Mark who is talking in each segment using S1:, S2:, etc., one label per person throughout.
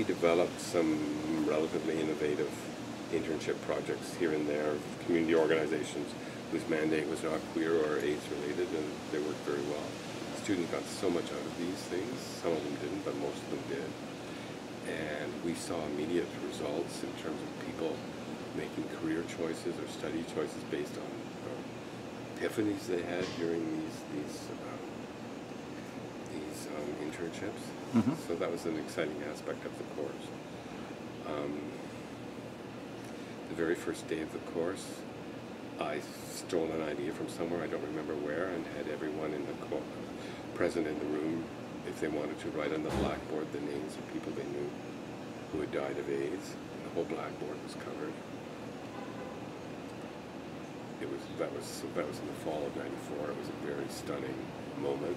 S1: we developed some relatively innovative internship projects here and there, community organizations whose mandate was not queer or AIDS related, and they worked very well. Students got so much out of these things. Some of them didn't, but most of them did. And we saw immediate results in terms of people making career choices or study choices based on epiphanies they had during these internships.
S2: Mm-hmm.
S1: So that was an exciting aspect of the course. The very first day of the course, I stole an idea from somewhere, I don't remember where, and had everyone in the present in the room, if they wanted to, write on the blackboard the names of people they knew who had died of AIDS. And the whole blackboard was covered. That was in the fall of '94. It was a very stunning moment.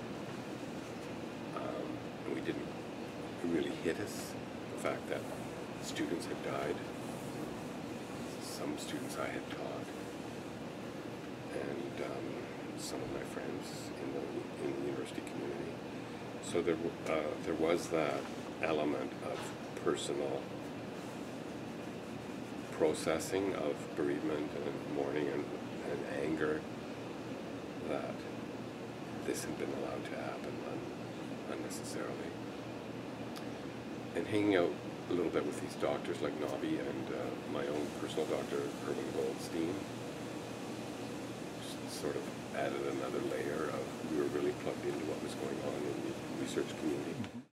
S1: And it really hit us, the fact that students had died. Some students I had taught, and some of my friends in the university community. So there was that element of personal processing of bereavement and mourning and anger that this had been allowed to happen unnecessarily. And hanging out a little bit with these doctors like Nobby and my own personal doctor, Erwin Goldstein, sort of added another layer of, we were really plugged into what was going on in the research community.